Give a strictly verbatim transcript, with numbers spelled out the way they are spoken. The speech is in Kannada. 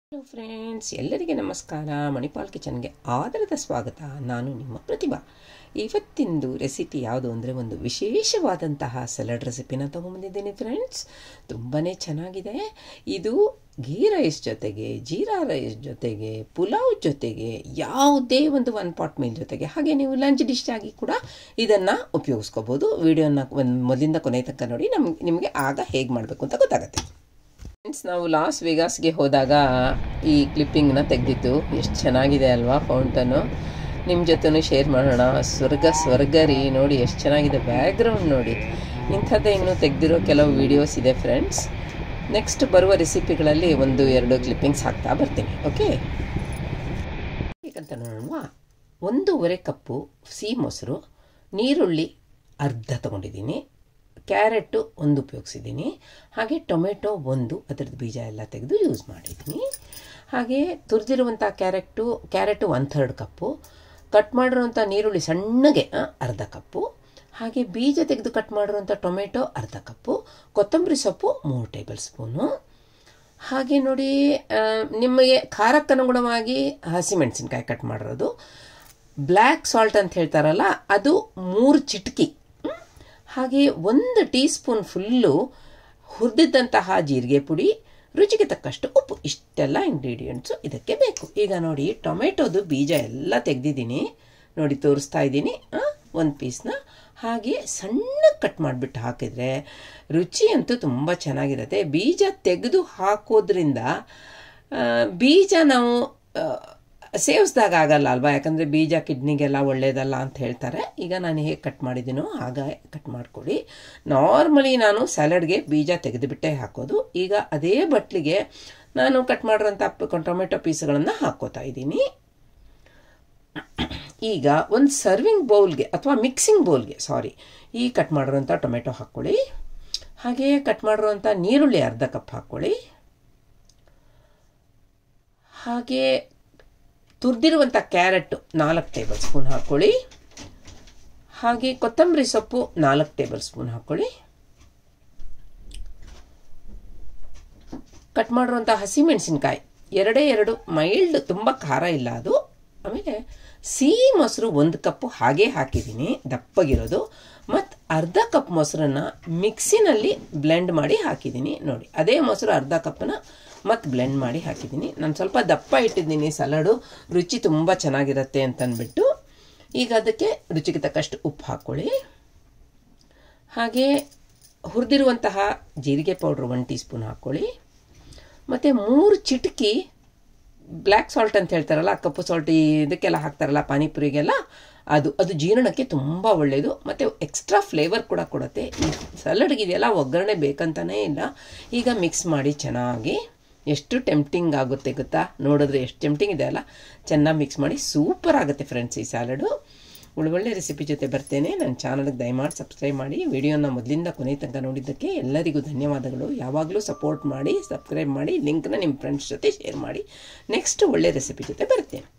ಹಲೋ ಫ್ರೆಂಡ್ಸ್, ಎಲ್ಲರಿಗೆ ನಮಸ್ಕಾರ. ಮಣಿಪಾಲ್ ಕಿಚನ್ಗೆ ಆದರದ ಸ್ವಾಗತ. ನಾನು ನಿಮ್ಮ ಪ್ರತಿಭಾ. ಇವತ್ತಿಂದು ರೆಸಿಪಿ ಯಾವುದು ಅಂದರೆ ಒಂದು ವಿಶೇಷವಾದಂತಹ ಸಲಾಡ್ ರೆಸಿಪಿನ ತೊಗೊಂಬಂದಿದ್ದೀನಿ ಫ್ರೆಂಡ್ಸ್. ತುಂಬಾ ಚೆನ್ನಾಗಿದೆ. ಇದು ಘೀ ರೈಸ್ ಜೊತೆಗೆ, ಜೀರಾ ರೈಸ್ ಜೊತೆಗೆ, ಪುಲಾವ್ ಜೊತೆಗೆ, ಯಾವುದೇ ಒಂದು ಒನ್ ಪಾಟ್ ಮೀಲ್ ಜೊತೆಗೆ, ಹಾಗೆ ನೀವು ಲಂಚ್ ಡಿಶ್ ಆಗಿ ಕೂಡ ಇದನ್ನು ಉಪಯೋಗಿಸ್ಕೋಬೋದು. ವಿಡಿಯೋನ ಒಂದು ಮೊದಲಿಂದ ಕೊನೆ ತನಕ ನೋಡಿ, ನಮ್ಗೆ ನಿಮಗೆ ಆಗ ಹೇಗೆ ಮಾಡಬೇಕು ಅಂತ ಗೊತ್ತಾಗುತ್ತೆ. ಫ್ರೆಂಡ್ಸ್, ನಾವು ಲಾಸ್ ವೇಗಾಸ್ಗೆ ಹೋದಾಗ ಈ ಕ್ಲಿಪ್ಪಿಂಗ್ನ ತೆಗೆದಿದ್ದು ಎಷ್ಟು ಚೆನ್ನಾಗಿದೆ ಅಲ್ವಾ. ಫೌಂಟನ್ನು ನಿಮ್ಮ ಜೊತೆನೂ ಶೇರ್ ಮಾಡೋಣ. ಸ್ವರ್ಗ ಸ್ವರ್ಗ ರೀ, ನೋಡಿ ಎಷ್ಟು ಚೆನ್ನಾಗಿದೆ. ಬ್ಯಾಕ್ಗ್ರೌಂಡ್ ನೋಡಿ. ಇಂಥದ್ದೇ ಇನ್ನೂ ತೆಗೆದಿರೋ ಕೆಲವು ವೀಡಿಯೋಸ್ ಇದೆ ಫ್ರೆಂಡ್ಸ್. ನೆಕ್ಸ್ಟ್ ಬರುವ ರೆಸಿಪಿಗಳಲ್ಲಿ ಒಂದು ಎರಡು ಕ್ಲಿಪ್ಪಿಂಗ್ಸ್ ಹಾಕ್ತಾ ಬರ್ತೀನಿ. ಓಕೆ, ಹೇಗಂತ ನೋಡೋಣ. ಒಂದೂವರೆ ಕಪ್ಪು ಸಿಹಿ ಮೊಸರು, ನೀರುಳ್ಳಿ ಅರ್ಧ ತೊಗೊಂಡಿದ್ದೀನಿ, ಕ್ಯಾರೆಟು ಒಂದು ಉಪಯೋಗಿಸಿದ್ದೀನಿ, ಹಾಗೆ ಟೊಮೆಟೊ ಒಂದು, ಅದರದ್ದು ಬೀಜ ಎಲ್ಲ ತೆಗೆದು ಯೂಸ್ ಮಾಡಿದ್ದೀನಿ. ಹಾಗೆ ತುರಿದಿರುವಂಥ carrot carrot one third cup, cut ಮಾಡಿರುವಂಥ ನೀರುಳ್ಳಿ ಸಣ್ಣಗೆ ಅರ್ಧ ಕಪ್ಪು, ಹಾಗೆ ಬೀಜ ತೆಗೆದು ಕಟ್ ಮಾಡಿರುವಂಥ ಟೊಮೆಟೊ ಅರ್ಧ ಕಪ್ಪು, ಕೊತ್ತಂಬರಿ ಸೊಪ್ಪು ಮೂರು ಟೇಬಲ್ ಸ್ಪೂನು. ಹಾಗೆ ನೋಡಿ, ನಿಮಗೆ ಖಾರಕ್ಕನುಗುಣವಾಗಿ ಹಸಿಮೆಣಸಿನ್ಕಾಯಿ ಕಟ್ ಮಾಡಿರೋದು, ಬ್ಲ್ಯಾಕ್ ಸಾಲ್ಟ್ ಅಂತ ಹೇಳ್ತಾರಲ್ಲ ಅದು ಮೂರು ಚಿಟಕಿ, ಹಾಗೆ ಒಂದು ಟೀ ಸ್ಪೂನ್ ಫುಲ್ಲು ಹುರಿದಿದ್ದಂತಹ ಜೀರಿಗೆ ಪುಡಿ, ರುಚಿಗೆ ತಕ್ಕಷ್ಟು ಉಪ್ಪು. ಇಷ್ಟೆಲ್ಲ ಇಂಗ್ರೀಡಿಯೆಂಟ್ಸು ಇದಕ್ಕೆ ಬೇಕು. ಈಗ ನೋಡಿ, ಟೊಮೆಟೊದು ಬೀಜ ಎಲ್ಲ ತೆಗೆದಿದ್ದೀನಿ, ನೋಡಿ ತೋರಿಸ್ತಾ ಇದ್ದೀನಿ ಒಂದು ಪೀಸ್ನ. ಹಾಗೆ ಸಣ್ಣ ಕಟ್ ಮಾಡಿಬಿಟ್ಟು ಹಾಕಿದರೆ ರುಚಿ ಅಂತೂ ತುಂಬ ಚೆನ್ನಾಗಿರುತ್ತೆ. ಬೀಜ ತೆಗೆದು ಹಾಕೋದ್ರಿಂದ ಬೀಜ ನಾವು ಸೇವಿಸ್ದಾಗ ಆಗಲ್ಲ ಅಲ್ವಾ, ಯಾಕಂದರೆ ಬೀಜ ಕಿಡ್ನಿಗೆಲ್ಲ ಒಳ್ಳೆಯದಲ್ಲ ಅಂತ ಹೇಳ್ತಾರೆ. ಈಗ ನಾನು ಹೇಗೆ ಕಟ್ ಮಾಡಿದ್ದೀನೋ ಹಾಗೆ ಕಟ್ ಮಾಡ್ಕೊಳ್ಳಿ. ನಾರ್ಮಲಿ ನಾನು ಸ್ಯಾಲಡ್ಗೆ ಬೀಜ ತೆಗೆದುಬಿಟ್ಟೆ ಹಾಕೋದು. ಈಗ ಅದೇ ಬಟ್ಲಿಗೆ ನಾನು ಕಟ್ ಮಾಡಿರೋಂಥ ಟೊಮೆಟೊ ಪೀಸ್ಗಳನ್ನು ಹಾಕ್ಕೋತಾ ಇದ್ದೀನಿ. ಈಗ ಒಂದು ಸರ್ವಿಂಗ್ ಬೌಲ್ಗೆ ಅಥವಾ ಮಿಕ್ಸಿಂಗ್ ಬೌಲ್ಗೆ ಸಾರಿ ಈ ಕಟ್ ಮಾಡಿರೋಂಥ ಟೊಮೆಟೊ ಹಾಕ್ಕೊಳ್ಳಿ. ಹಾಗೆ ಕಟ್ ಮಾಡಿರೋಂಥ ನೀರುಳ್ಳಿ ಅರ್ಧ ಕಪ್ ಹಾಕ್ಕೊಳ್ಳಿ. ಹಾಗೆ ತುರಿದಿರುವಂಥ ಕ್ಯಾರೆಟು ನಾಲ್ಕು ಟೇಬಲ್ ಸ್ಪೂನ್ ಹಾಕ್ಕೊಳ್ಳಿ. ಹಾಗೆ ಕೊತ್ತಂಬರಿ ಸೊಪ್ಪು ನಾಲ್ಕು ಟೇಬಲ್ ಸ್ಪೂನ್ ಹಾಕ್ಕೊಳ್ಳಿ. ಕಟ್ ಮಾಡಿರುವಂಥ ಹಸಿಮೆಣಸಿನ್ಕಾಯಿ ಎರಡೇ ಎರಡು, ಮೈಲ್ಡ್, ತುಂಬ ಖಾರ ಇಲ್ಲ ಅದು. ಆಮೇಲೆ ಸಿಹಿ ಮೊಸರು ಒಂದು ಕಪ್ಪು ಹಾಗೇ ಹಾಕಿದ್ದೀನಿ, ದಪ್ಪಗಿರೋದು. ಮತ್ತು ಅರ್ಧ ಕಪ್ ಮೊಸರನ್ನು ಮಿಕ್ಸಿನಲ್ಲಿ ಬ್ಲೆಂಡ್ ಮಾಡಿ ಹಾಕಿದ್ದೀನಿ. ನೋಡಿ, ಅದೇ ಮೊಸರು ಅರ್ಧ ಕಪ್ಪನ್ನ ಮತ್ತು ಬ್ಲೆಂಡ್ ಮಾಡಿ ಹಾಕಿದ್ದೀನಿ. ನಾನು ಸ್ವಲ್ಪ ದಪ್ಪ ಇಟ್ಟಿದ್ದೀನಿ, ಸಲಾಡು ರುಚಿ ತುಂಬ ಚೆನ್ನಾಗಿರುತ್ತೆ ಅಂತಂದ್ಬಿಟ್ಟು. ಈಗ ಅದಕ್ಕೆ ರುಚಿಗೆ ತಕ್ಕಷ್ಟು ಉಪ್ಪು ಹಾಕ್ಕೊಳ್ಳಿ. ಹಾಗೆ ಹುರಿದಿರುವಂತಹ ಜೀರಿಗೆ ಪೌಡ್ರ್ ಒಂದು ಟೀ ಸ್ಪೂನ್ ಹಾಕ್ಕೊಳ್ಳಿ. ಮತ್ತು ಮೂರು ಚಿಟಕಿ ಬ್ಲ್ಯಾಕ್ ಸಾಲ್ಟ್ ಅಂತ ಹೇಳ್ತಾರಲ್ಲ, ಕಪ್ಪು ಸಾಲ್ಟ್ ಇದಕ್ಕೆಲ್ಲ ಹಾಕ್ತಾರಲ್ಲ ಪಾನಿಪುರಿಗೆಲ್ಲ, ಅದು ಅದು ಜೀರ್ಣಕ್ಕೆ ತುಂಬ ಒಳ್ಳೆಯದು. ಮತ್ತು ಎಕ್ಸ್ಟ್ರಾ ಫ್ಲೇವರ್ ಕೂಡ ಕೊಡುತ್ತೆ. ಈ ಸಲಾಡ್ಗೆ ಇದೆಲ್ಲ ಒಗ್ಗರಣೆ ಬೇಕಂತಲೇ ಇಲ್ಲ. ಈಗ ಮಿಕ್ಸ್ ಮಾಡಿ ಚೆನ್ನಾಗಿ. ಎಷ್ಟು ಟೆಂಪ್ಟಿಂಗ್ ಆಗುತ್ತೆ ಗೊತ್ತಾ, ನೋಡಿದ್ರೆ ಎಷ್ಟು ಟೆಂಪ್ಟಿಂಗ್ ಇದೆ ಅಲ್ಲ. ಚೆನ್ನಾಗಿ ಮಿಕ್ಸ್ ಮಾಡಿ, ಸೂಪರ್ ಆಗುತ್ತೆ ಫ್ರೆಂಡ್ಸ್ ಈ ಸ್ಯಾಲಡು. ಒಳ್ಳೊಳ್ಳೆ ರೆಸಿಪಿ ಜೊತೆ ಬರ್ತೇನೆ. ನನ್ನ ಚಾನಲ್ಗೆ ದಯಮಾಡಿ ಸಬ್ಸ್ಕ್ರೈಬ್ ಮಾಡಿ. ವಿಡಿಯೋನ ಮೊದಲಿಂದ ಕೊನೆ ತನಕ ನೋಡಿದ್ದಕ್ಕೆ ಎಲ್ಲರಿಗೂ ಧನ್ಯವಾದಗಳು. ಯಾವಾಗಲೂ ಸಪೋರ್ಟ್ ಮಾಡಿ, ಸಬ್ಸ್ಕ್ರೈಬ್ ಮಾಡಿ, ಲಿಂಕ್ನ ನಿಮ್ಮ ಫ್ರೆಂಡ್ಸ್ ಜೊತೆ ಶೇರ್ ಮಾಡಿ. ನೆಕ್ಸ್ಟ್ ಒಳ್ಳೆ ರೆಸಿಪಿ ಜೊತೆ ಬರ್ತೇನೆ.